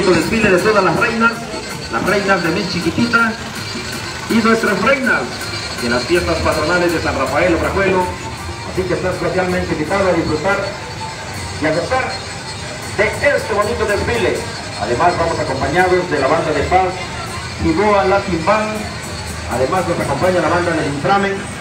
bonito desfile de todas las reinas de Miss Chiquitita y nuestras reinas de las fiestas patronales de San Rafael Obrajuelo. Así que está especialmente invitado a disfrutar y a gozar de este bonito desfile. Además vamos acompañados de la banda de paz Iboa Latin Band. Además nos acompaña la banda del Inframen.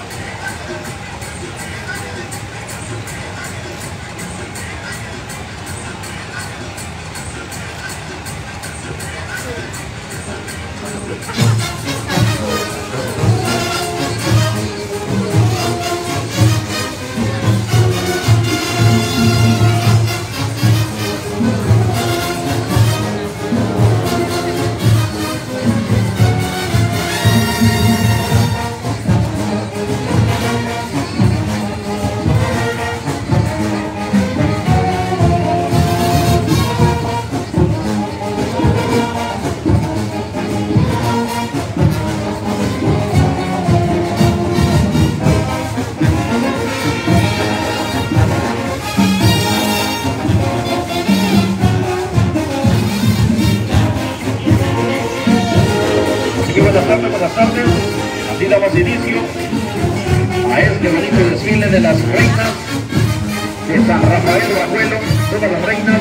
Buenas tardes, así damos inicio a este bonito desfile de las reinas de San Rafael Obrajuelo, todas las reinas.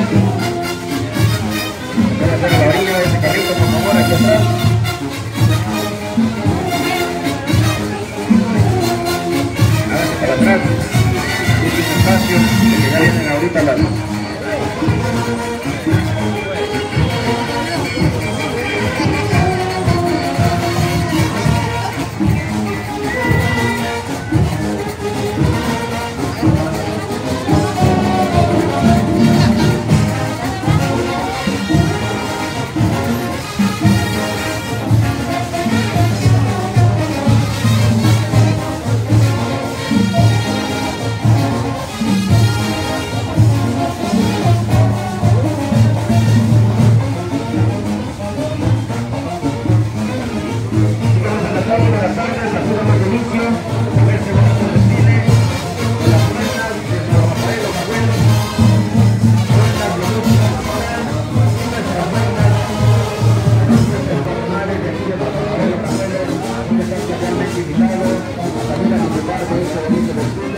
Voy a hacer la orilla de ese carrito, por favor, aquí atrás. Háganse para atrás, este espacio, que ya vienen ahorita las... Buenas tardes, aquí damos inicio a este bonito desfile de las reinas de San Rafael Obrajuelo, reinas de música sonora y nuestras reinas de las fiestas patronales de aquí de San Rafael Obrajuelo. Aquí están especialmente invitados a también a disfrutar de este bonito desfile.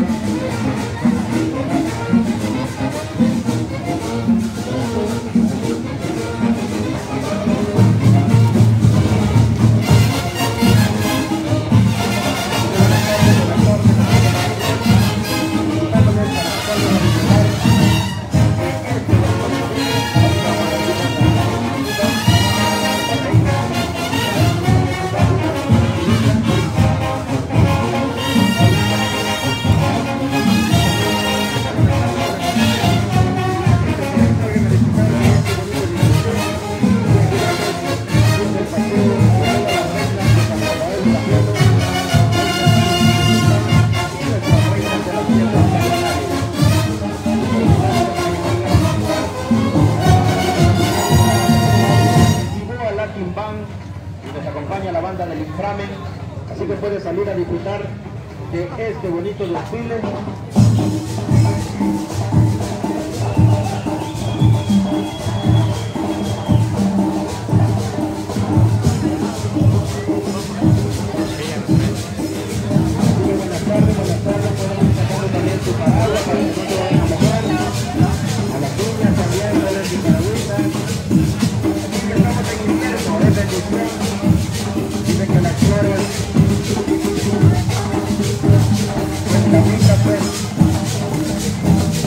Y nos acompaña la banda del Inframen, así que puede salir a disfrutar de este bonito desfile. Buenas tardes, podemos sacar también su parada para que no se vayan a mojar. A las niñas también, pueden su paragüita. Estamos en invierno, es bendición. Dice que las flores pues la vida pues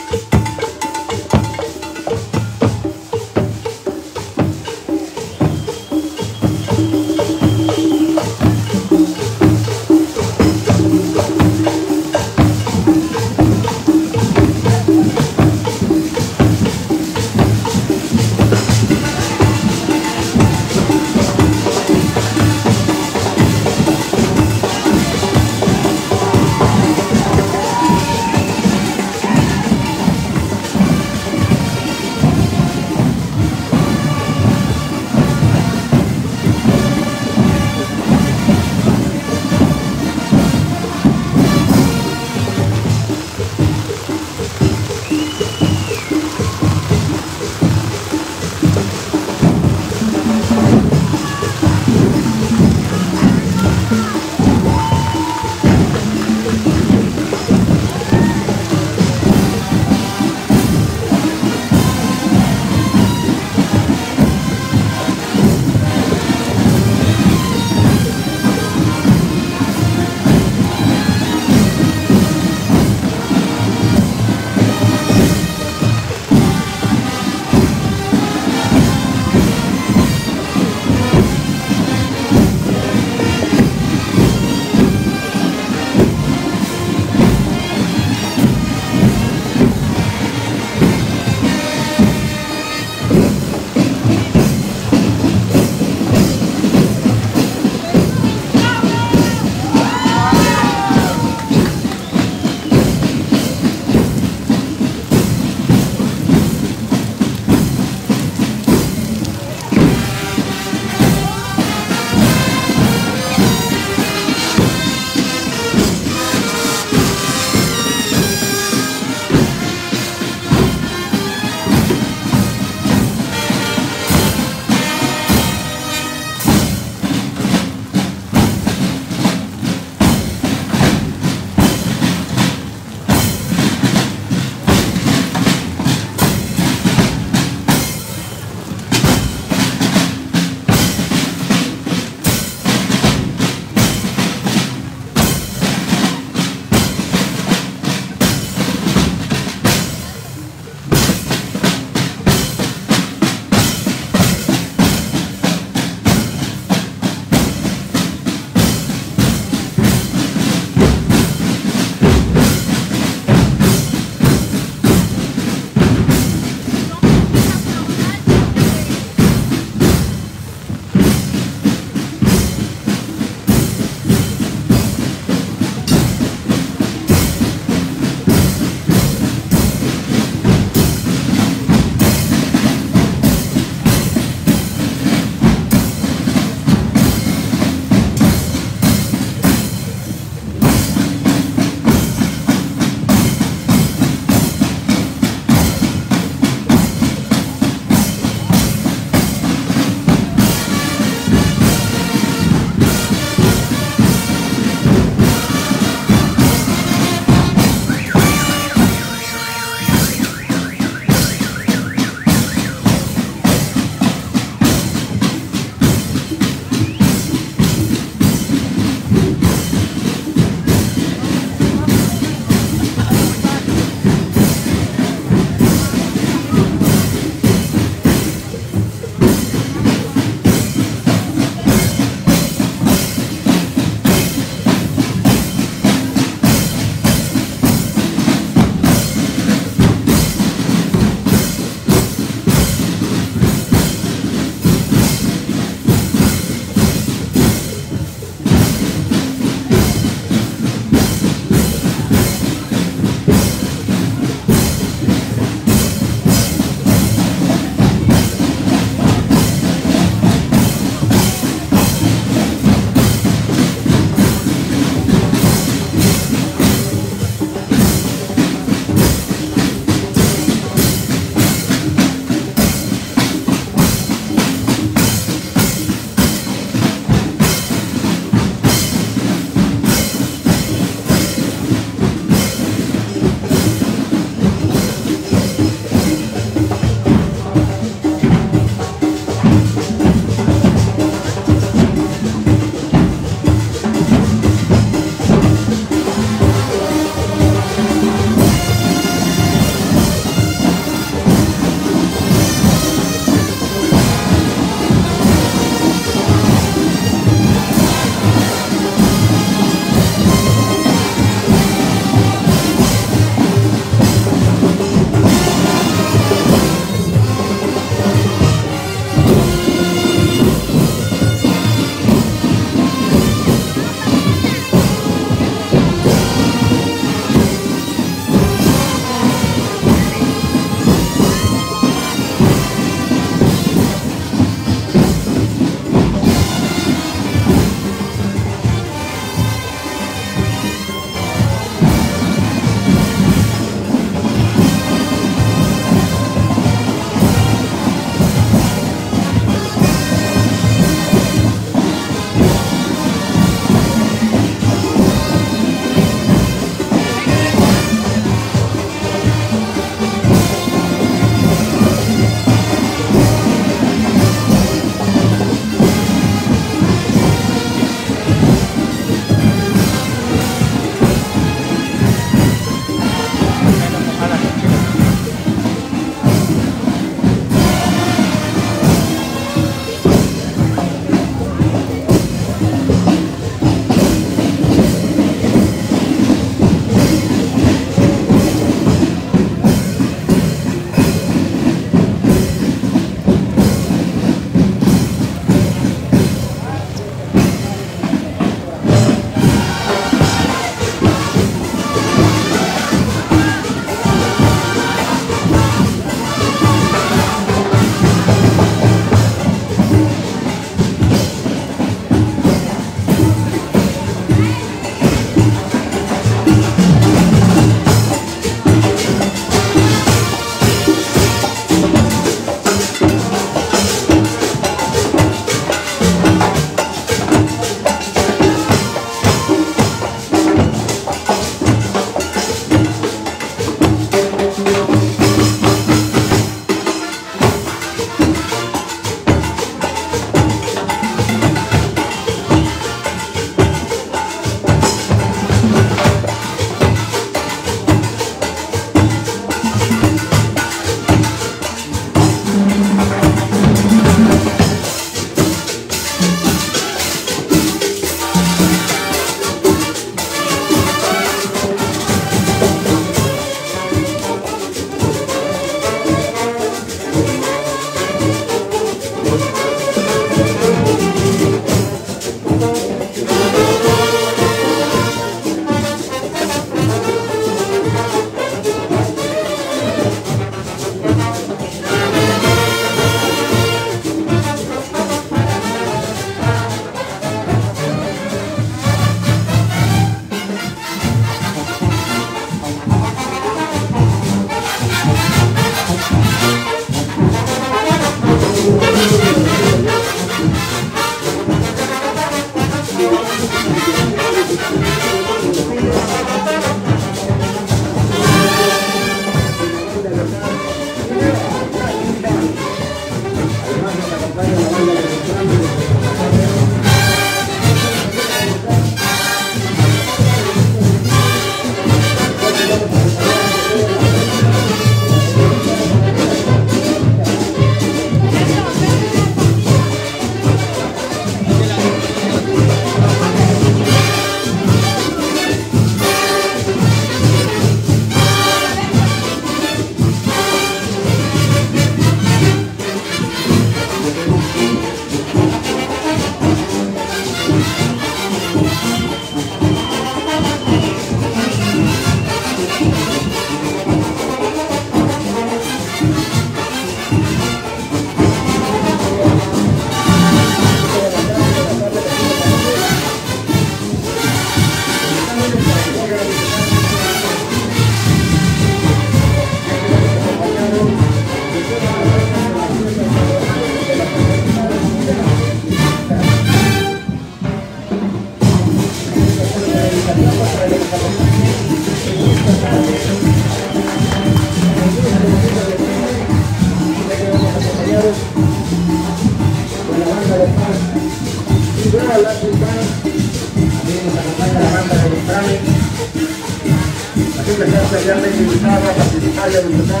certamen. Así que estás cordialmente invitado a participar y a disfrutar.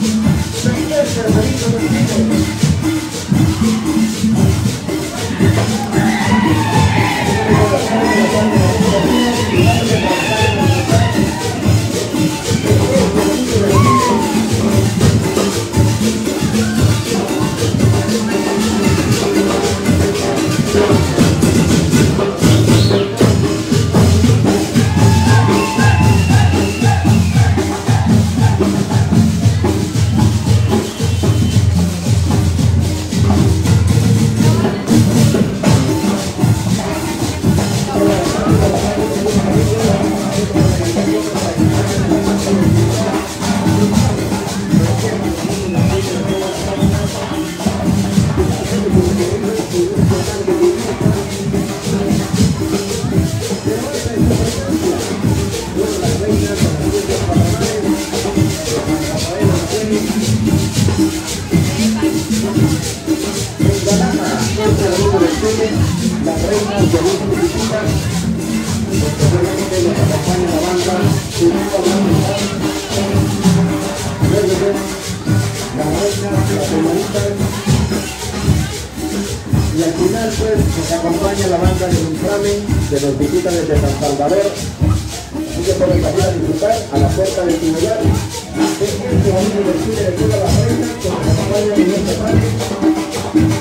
Las reinas de luz visitas, posteriormente nos acompaña la banda la reina, la señorita, y al final pues nos acompaña la banda de Inframen, que nos visita desde San Salvador. Así que pueden pasar a disfrutar a la puerta del Tinoyar. Este momento del cine de todas las reinas que nos acompañan en este parque.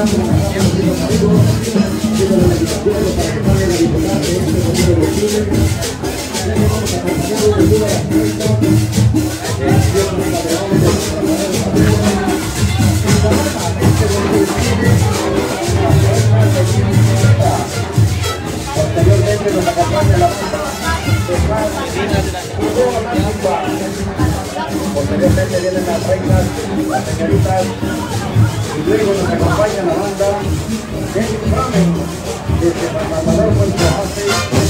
Posteriormente nos acompaña la banda posteriormente vienen las reinas, las señoritas, y luego nos acompaña la banda de Framen, desde San Salvador, Puerto Hace.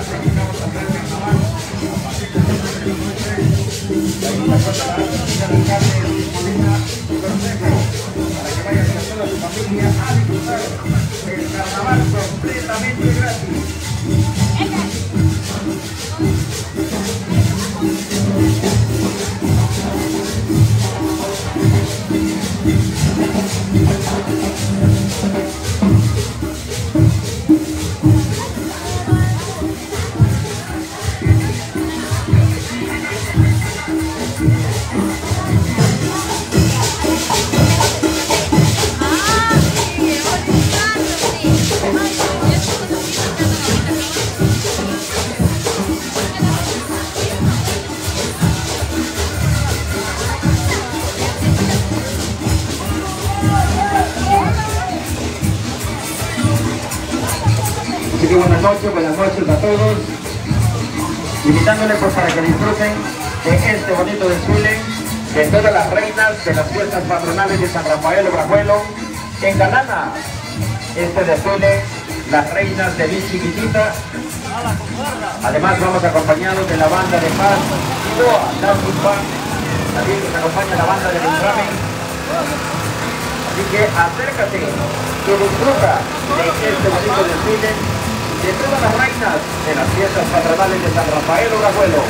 Completamente gratis. Así que buenas noches a todos, invitándoles pues para que disfruten de este bonito desfile de todas las reinas de las fiestas patronales de San Rafael Obrajuelo. Engalana este desfile las reinas de Mi Chiquitita. Además vamos acompañados de la banda de Paz y Boa, también nos acompaña la banda de Beltrame. Así que acércate y disfruta de este bonito desfile de todas las reinas de las fiestas patronales de San Rafael Obrajuelo.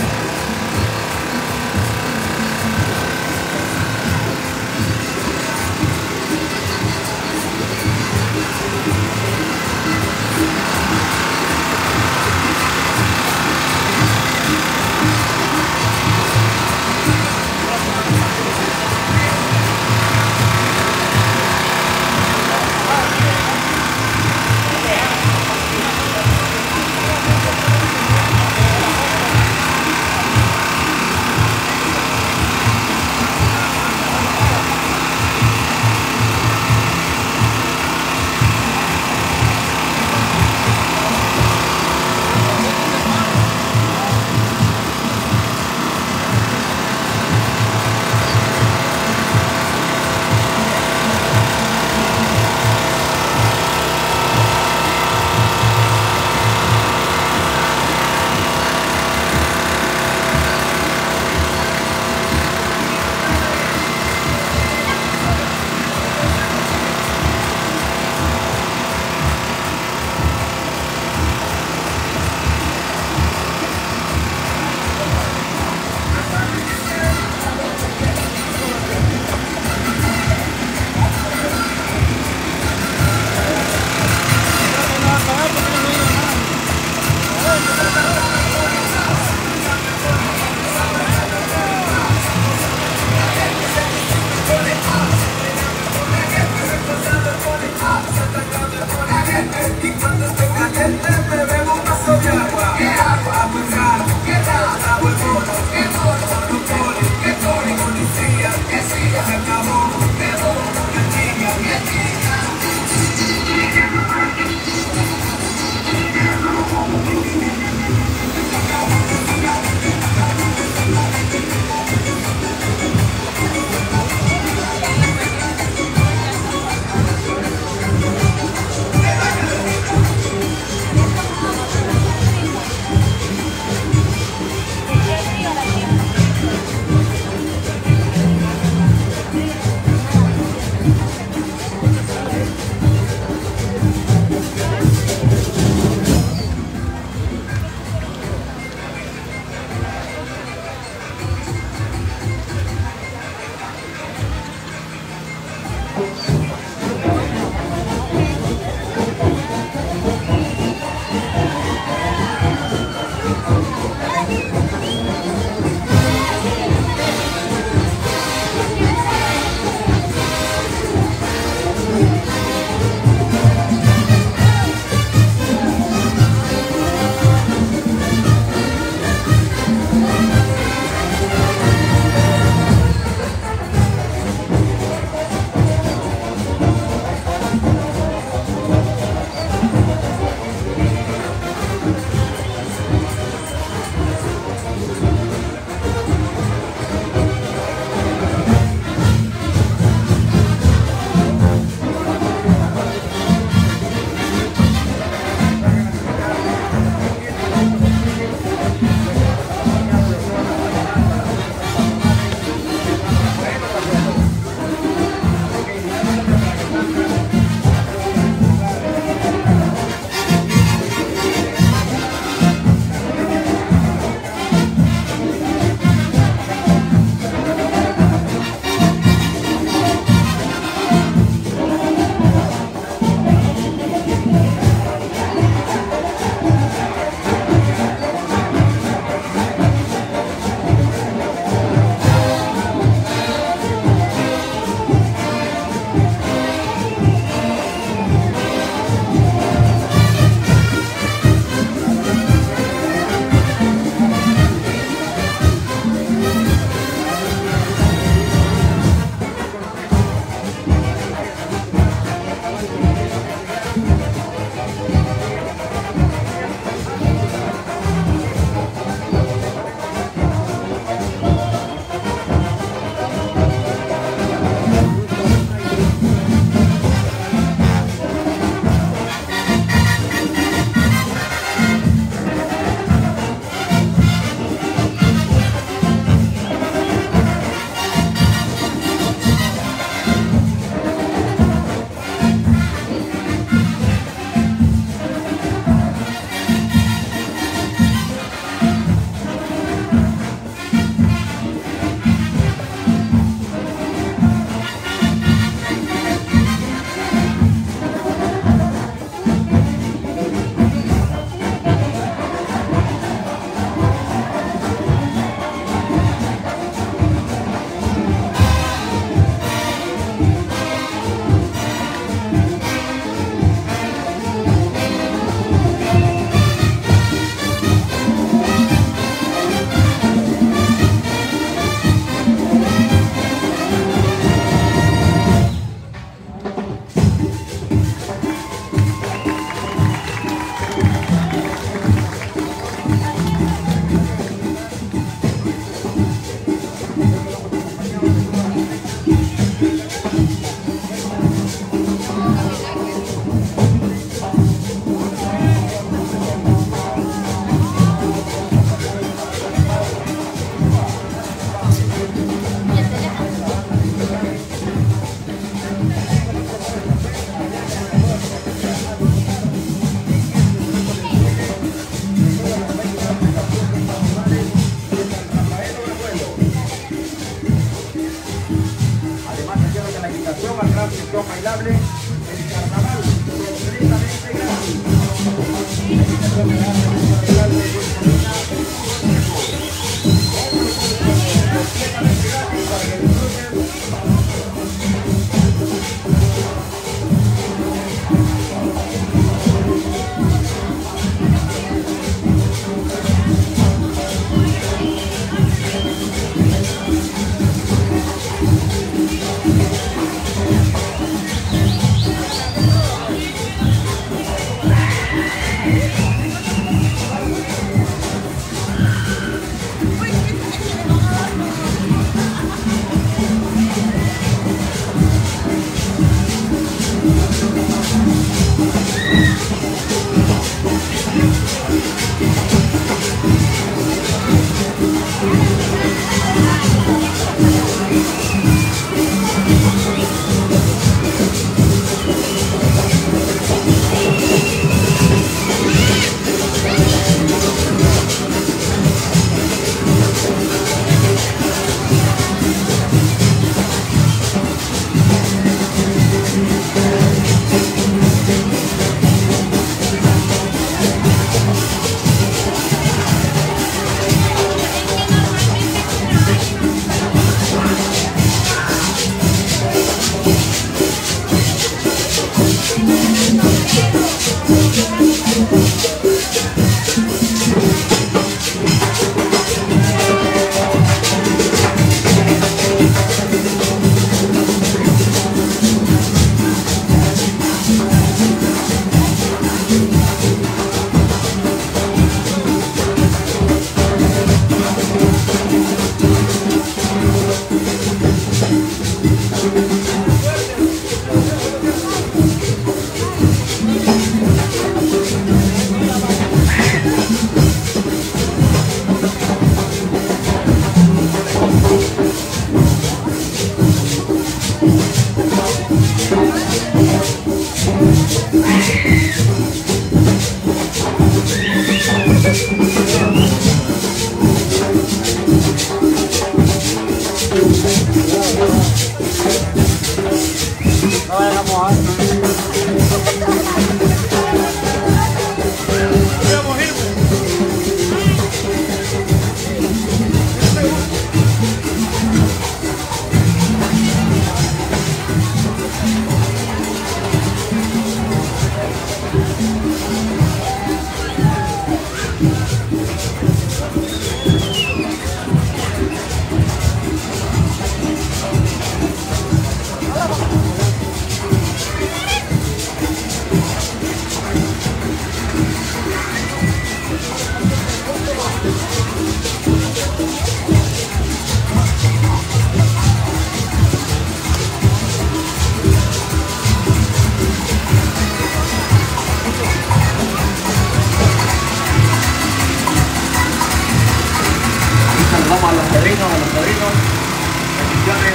Saludamos a los padrinos, bendiciones.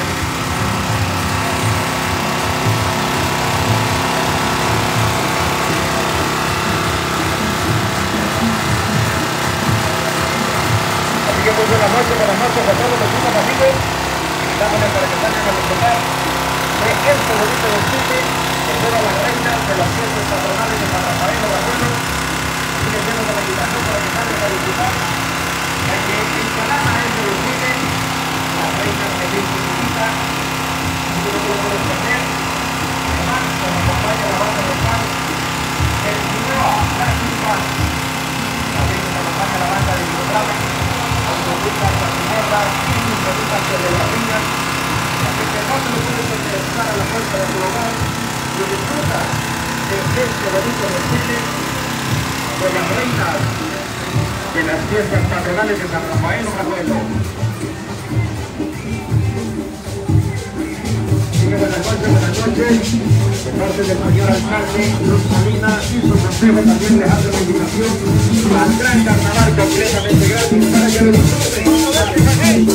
Así que muy buenas noches a todos los chicos amigos. Dándole para que salgan a disfrutar de este bonito desfile de todas las reinas de las fiestas patronales de San Rafael de Brajuelo. Así que tenemos la invitación para que salgan a disfrutar. Ya que en Calama es el desfile, las reinas de Chiquitita, así que no lo puedes perder. Además, nos acompaña la banda local, el Quinoa, la Chimpa, también nos acompaña la banda de Hidrodrama, con sus rutas patinetas y sus rutas de las viñas. Así que no te lo puedes perder, estar a la puerta de tu hogar y disfruta de este bonito desfile de las reinas de las fiestas patronales de San Rafael de Brajuelo. Buenas noches, de parte del señor alcalde Luz Molina y su consejo también les hace la invitación al gran carnaval completamente gratis para que lo disfruten.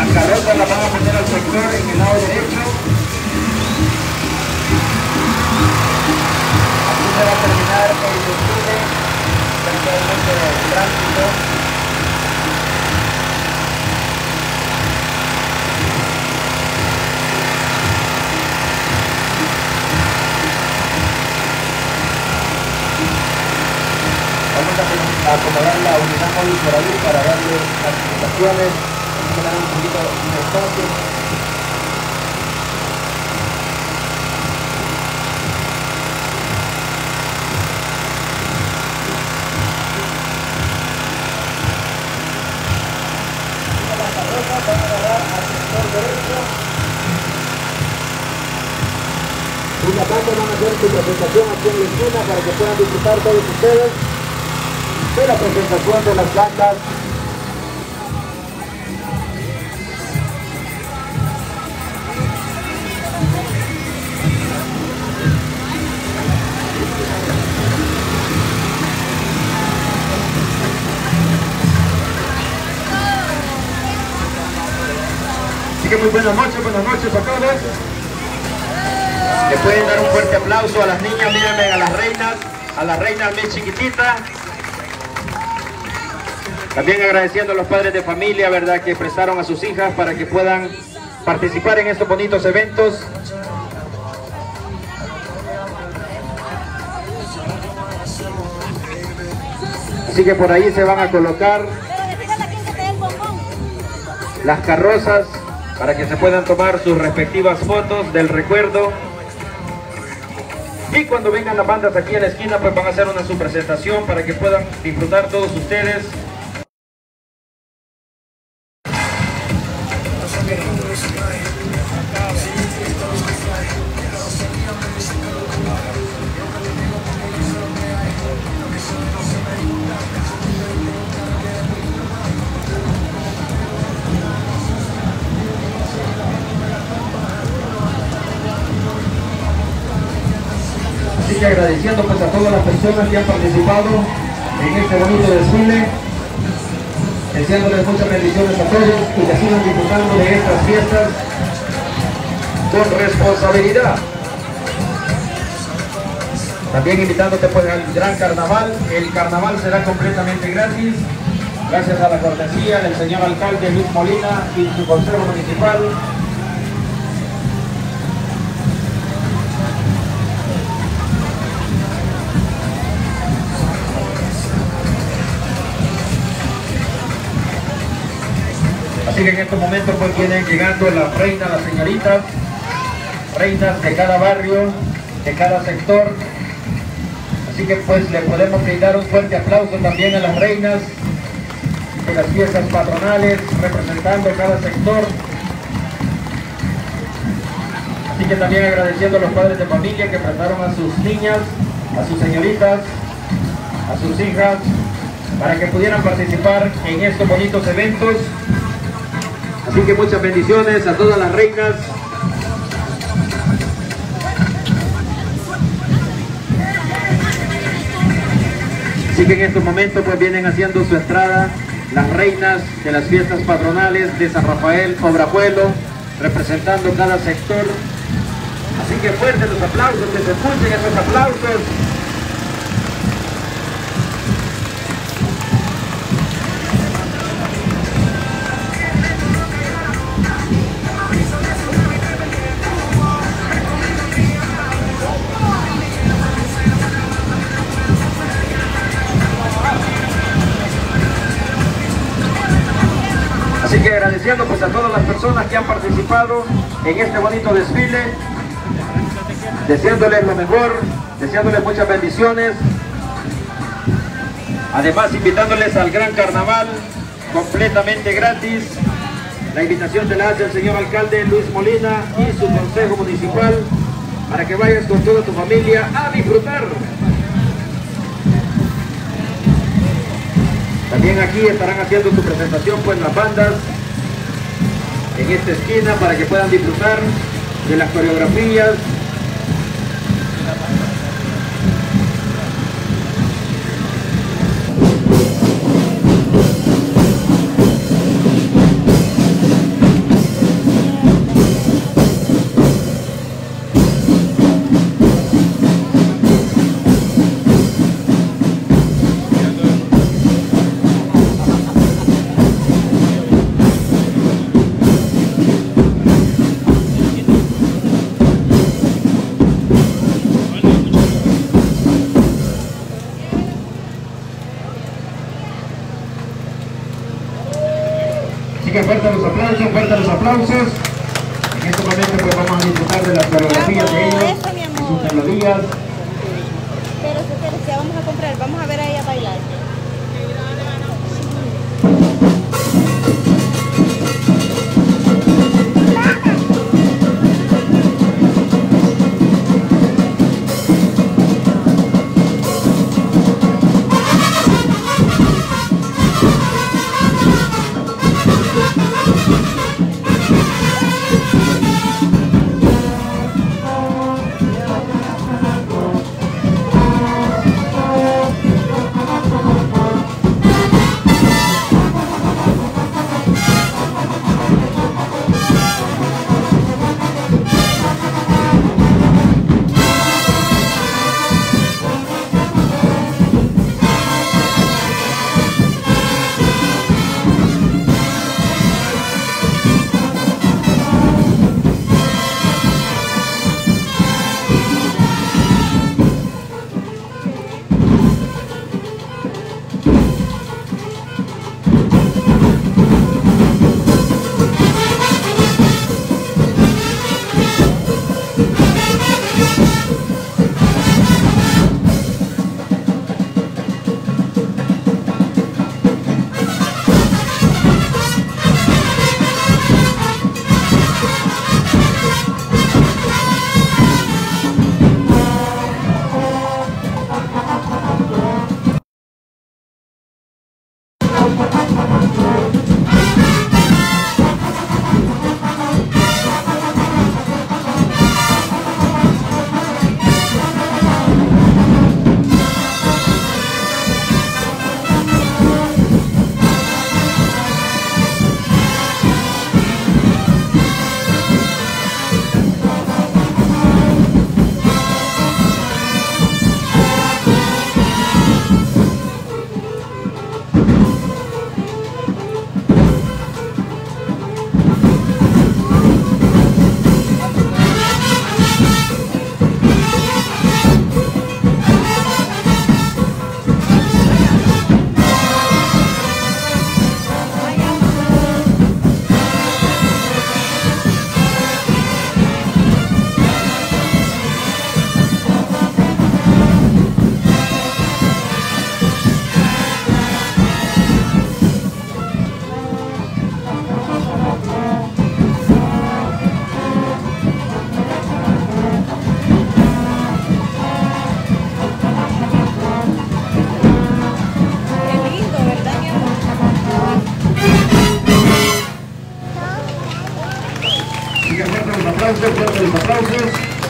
Las carrozas las van a poner al sector en el lado derecho. Aquí se va a terminar el desfile, especialmente del tránsito. Vamos a acomodar la unidad móvil por ahí para darle las indicaciones, dar un poquito de espacio. Las carrozas van a dar al sector derecho. Y la parte van a hacer su presentación aquí en la esquina para que puedan disfrutar todos ustedes de la presentación de las bandas. Así que muy buenas noches a todos. Le pueden dar un fuerte aplauso a las niñas, mírenme a las reinas más chiquititas. También agradeciendo a los padres de familia, ¿verdad?, que prestaron a sus hijas para que puedan participar en estos bonitos eventos. Así que por ahí se van a colocar las carrozas para que se puedan tomar sus respectivas fotos del recuerdo. Y cuando vengan las bandas aquí en la esquina, pues van a hacer una su presentación para que puedan disfrutar todos ustedes. Así que agradeciendo pues a todas las personas que han participado en este bonito desfile, deseándoles muchas bendiciones a todos y que sigan disfrutando de estas fiestas con responsabilidad. También invitándote pues al gran carnaval. El carnaval será completamente gratis, gracias a la cortesía del señor alcalde Luis Molina y su consejo municipal. Así que en estos momentos pues vienen llegando las reinas, las señoritas, reinas de cada barrio, de cada sector. Así que pues le podemos brindar un fuerte aplauso también a las reinas de las fiestas patronales, representando cada sector. Así que también agradeciendo a los padres de familia que prestaron a sus niñas, a sus señoritas, a sus hijas, para que pudieran participar en estos bonitos eventos. Así que muchas bendiciones a todas las reinas. Así que en estos momentos pues vienen haciendo su entrada las reinas de las fiestas patronales de San Rafael, Obrajuelo, representando cada sector. Así que fuertes los aplausos, que se escuchen esos aplausos. Así que agradeciendo pues a todas las personas que han participado en este bonito desfile, deseándoles lo mejor, deseándoles muchas bendiciones. Además invitándoles al gran carnaval completamente gratis. La invitación se la hace el señor alcalde Luis Molina y su consejo municipal para que vayas con toda tu familia a disfrutar. También aquí estarán haciendo su presentación pues las bandas en esta esquina para que puedan disfrutar de las coreografías. fuerte los aplausos, fuerte los aplausos. En este momento pues vamos a disfrutar de las coreografías de ellos y sus melodías. Pero ya vamos a comprar, vamos a ver a ella bailar. Fuerte los aplausos.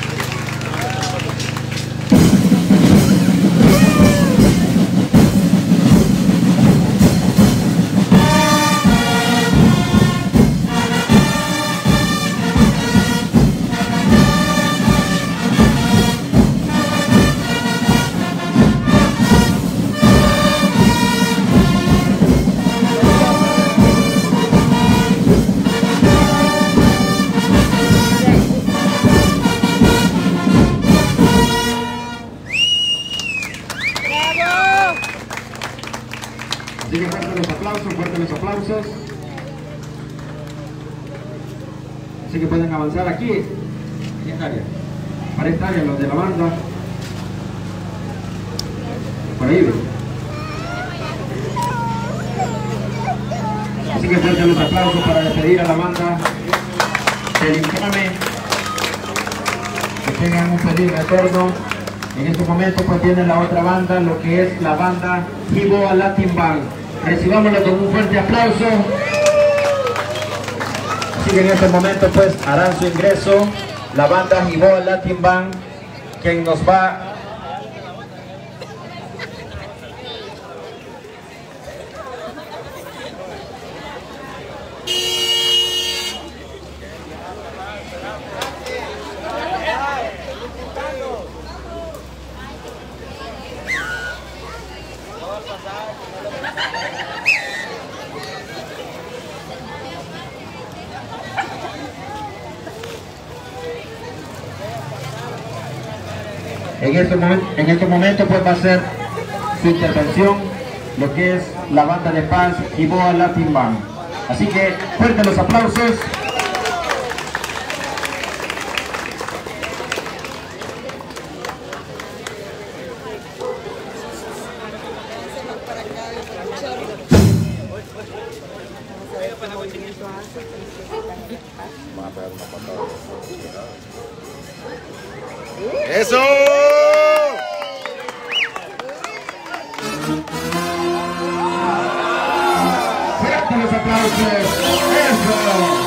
Sigue fuerte los aplausos. Así que pueden avanzar aquí, en esta área. Para esta área, los de la banda. Por ahí. Así que fuerte los aplausos para despedir a la banda del infame. Que tengan un feliz retorno. En este momento pues viene la otra banda, lo que es la banda Jiboa Latin Band. Recibámoslo con un fuerte aplauso. Así que en este momento pues harán su ingreso la banda Jiboa Latin Band, quien nos va en este momento pues va a ser su intervención lo que es la banda de paz Jiboa Latin Band. Así que fuertes los aplausos. ¡Eso! ¡Fuertes los aplausos! ¡Eso!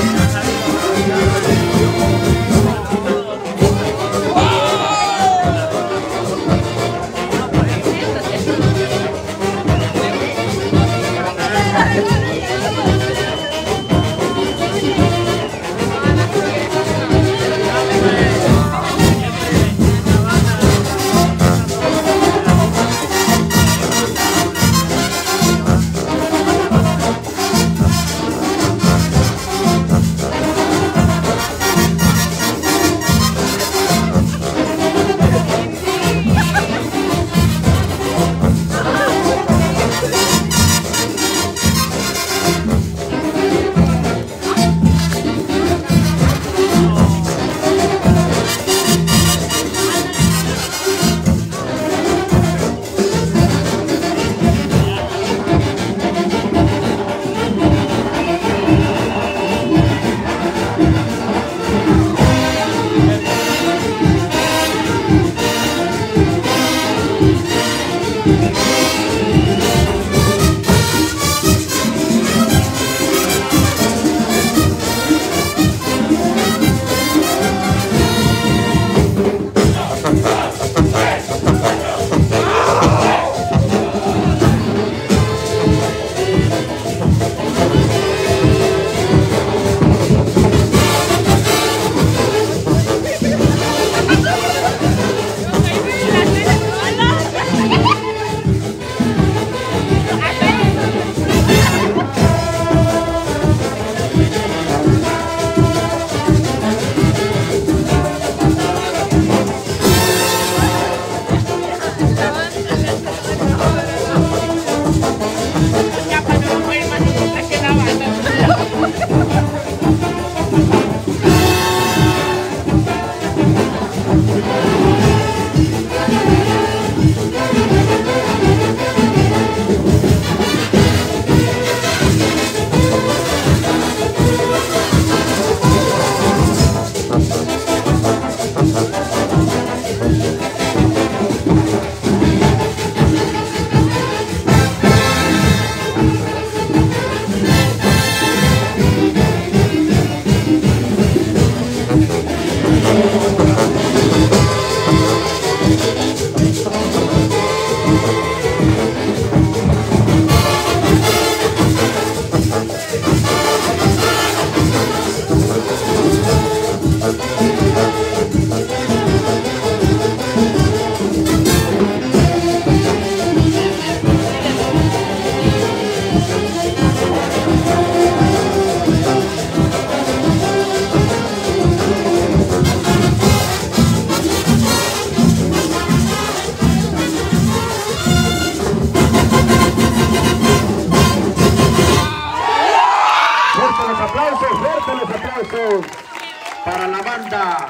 para la banda.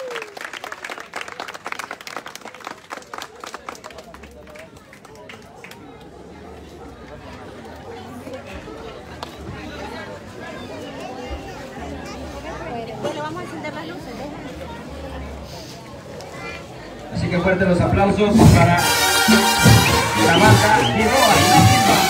Bueno, vamos a encender las luces. Así que fuertes los aplausos para la banda Tiroa y la Timba.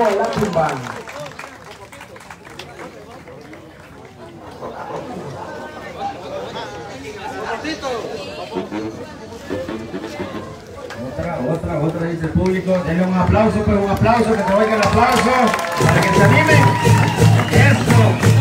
Lisboa Latin Band. Otra dice el público. Denle un aplauso, pues un aplauso, que se oiga el aplauso para que se animen. Eso.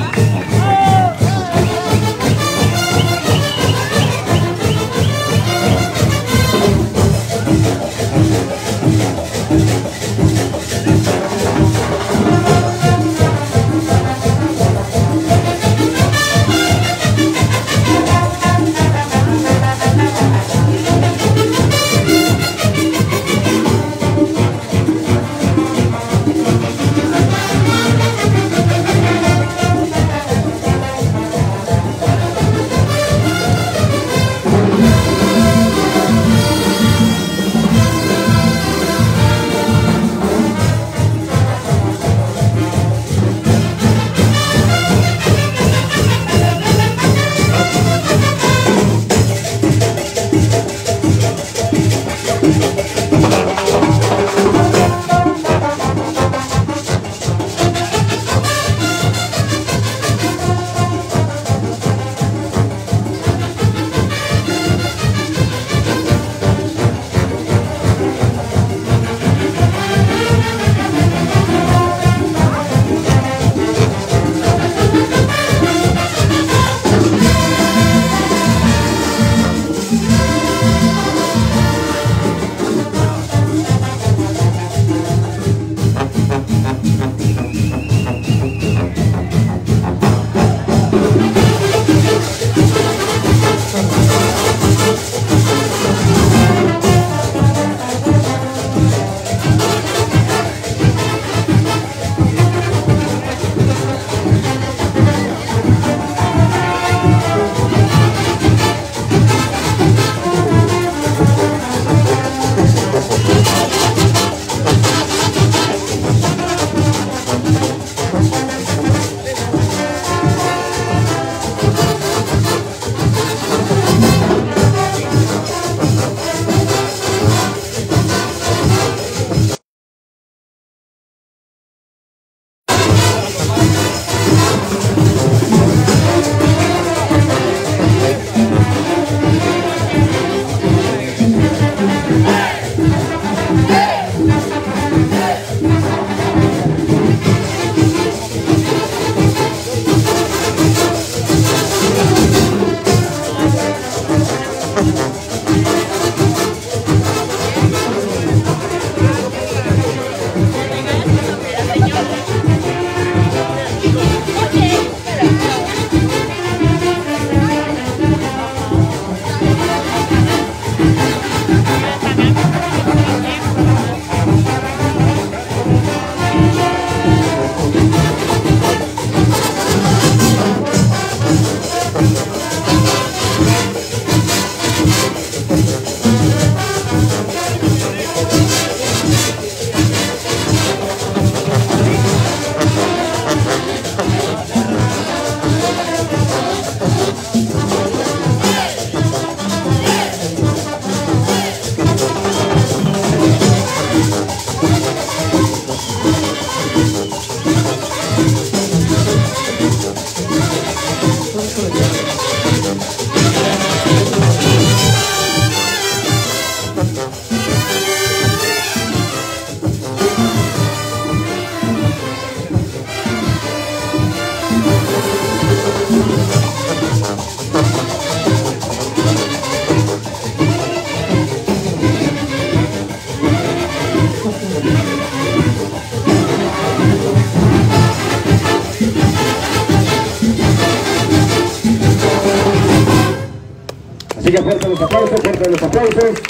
Así que fuerte los aplausos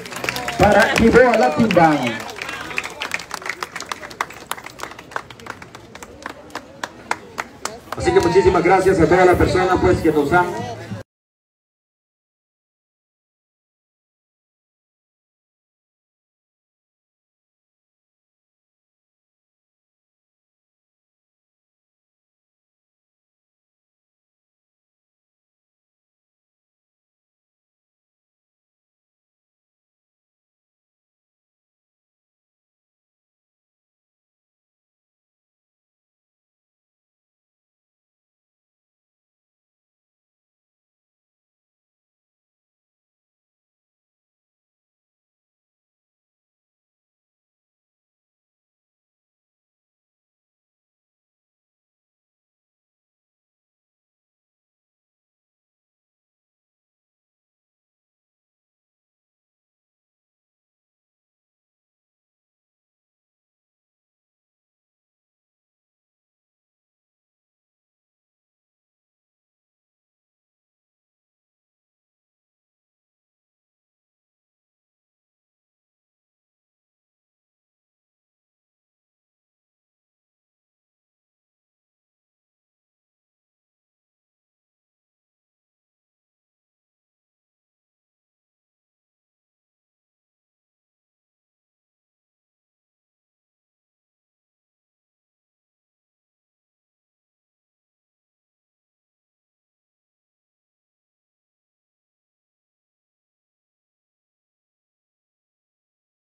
para Lisboa Latin Band. Así que muchísimas gracias a todas las personas pues que nos han